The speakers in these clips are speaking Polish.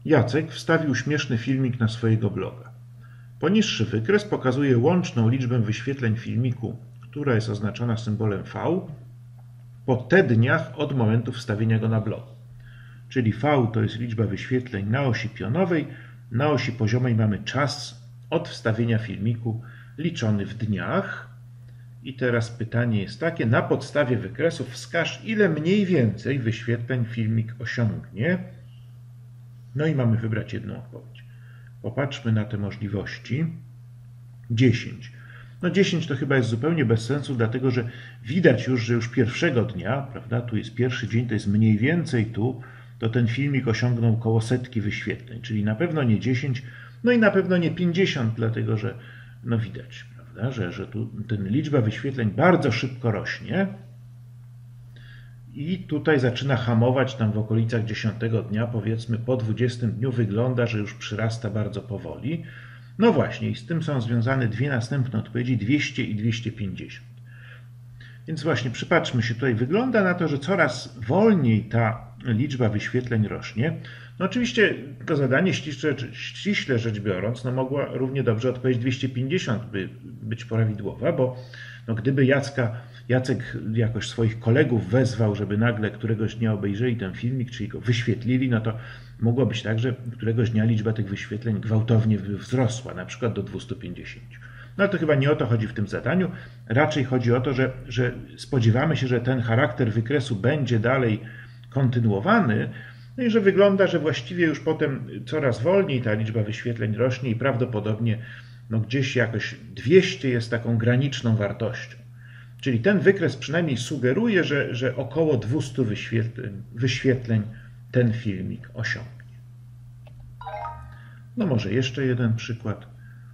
Jacek wstawił śmieszny filmik na swojego bloga. Poniższy wykres pokazuje łączną liczbę wyświetleń filmiku, która jest oznaczona symbolem V, po T dniach od momentu wstawienia go na blog. Czyli V to jest liczba wyświetleń na osi pionowej, na osi poziomej mamy czas od wstawienia filmiku liczony w dniach. I teraz pytanie jest takie, na podstawie wykresów wskaż, ile mniej więcej wyświetleń filmik osiągnie. No i mamy wybrać jedną odpowiedź. Popatrzmy na te możliwości. 10. No 10 to chyba jest zupełnie bez sensu, dlatego że widać już, że już pierwszego dnia, prawda, tu jest pierwszy dzień, to jest mniej więcej tu, to ten filmik osiągnął około setki wyświetleń, czyli na pewno nie 10, no i na pewno nie 50, dlatego że no widać, prawda, że tu ten liczba wyświetleń bardzo szybko rośnie i tutaj zaczyna hamować tam w okolicach 10 dnia, powiedzmy po 20 dniu wygląda, że już przyrasta bardzo powoli. No właśnie, i z tym są związane dwie następne odpowiedzi, 200 i 250. Więc właśnie przypatrzmy się, tutaj wygląda na to, że coraz wolniej ta liczba wyświetleń rośnie. No oczywiście to zadanie ściśle rzecz biorąc, no mogła równie dobrze odpowiedź 250 by być prawidłowa, bo no gdyby Jacek jakoś swoich kolegów wezwał, żeby nagle któregoś dnia obejrzeli ten filmik, czyli go wyświetlili, no to mogło być tak, że któregoś dnia liczba tych wyświetleń gwałtownie wzrosła, na przykład do 250. No ale to chyba nie o to chodzi w tym zadaniu. Raczej chodzi o to, że spodziewamy się, że ten charakter wykresu będzie dalej kontynuowany, no i że wygląda, że właściwie już potem coraz wolniej ta liczba wyświetleń rośnie i prawdopodobnie no gdzieś jakoś 200 jest taką graniczną wartością. Czyli ten wykres przynajmniej sugeruje, że około 200 wyświetleń ten filmik osiągnie. No może jeszcze jeden przykład.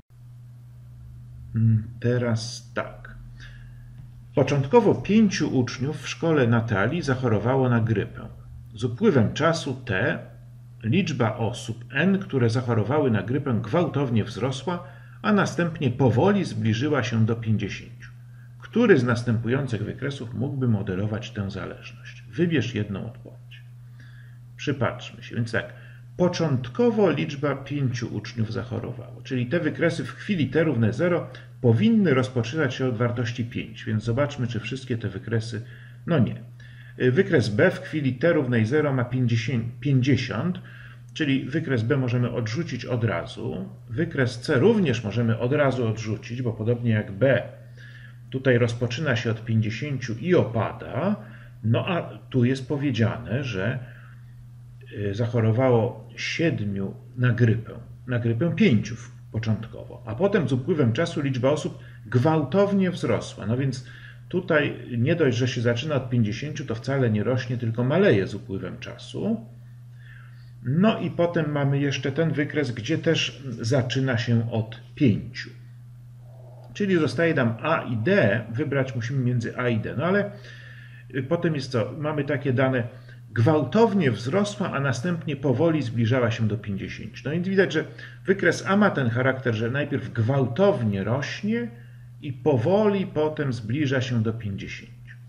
Teraz tak. Początkowo 5 uczniów w szkole Natalii zachorowało na grypę. Z upływem czasu T liczba osób N, które zachorowały na grypę, gwałtownie wzrosła, a następnie powoli zbliżyła się do 50. Który z następujących wykresów mógłby modelować tę zależność? Wybierz jedną odpowiedź. Przypatrzmy się. Więc tak, początkowo liczba 5 uczniów zachorowało, czyli te wykresy w chwili t równe 0 powinny rozpoczynać się od wartości 5, więc zobaczmy, czy wszystkie te wykresy, no nie. Wykres B w chwili t równej 0 ma 50, czyli wykres B możemy odrzucić od razu. Wykres C również możemy od razu odrzucić, bo podobnie jak B, tutaj rozpoczyna się od 50 i opada, no a tu jest powiedziane, że zachorowało 7 na grypę 5 początkowo, a potem z upływem czasu liczba osób gwałtownie wzrosła. No więc tutaj nie dość, że się zaczyna od 50, to wcale nie rośnie, tylko maleje z upływem czasu. No i potem mamy jeszcze ten wykres, gdzie też zaczyna się od 5. Czyli zostaje nam A i D, wybrać musimy między A i D. No ale potem jest co? Mamy takie dane, gwałtownie wzrosła, a następnie powoli zbliżała się do 50. No więc widać, że wykres A ma ten charakter, że najpierw gwałtownie rośnie i powoli potem zbliża się do 50.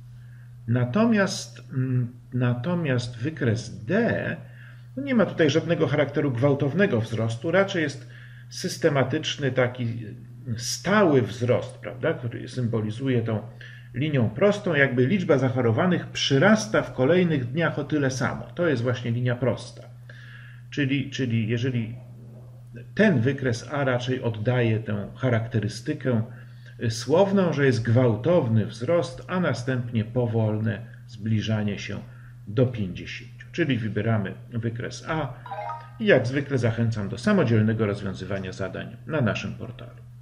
Natomiast wykres D no nie ma tutaj żadnego charakteru gwałtownego wzrostu, raczej jest systematyczny, taki stały wzrost, prawda, który symbolizuje tą linią prostą, jakby liczba zachorowanych przyrasta w kolejnych dniach o tyle samo. To jest właśnie linia prosta. Czyli jeżeli ten wykres A raczej oddaje tę charakterystykę słowną, że jest gwałtowny wzrost, a następnie powolne zbliżanie się do 50. Czyli wybieramy wykres A i jak zwykle zachęcam do samodzielnego rozwiązywania zadań na naszym portalu.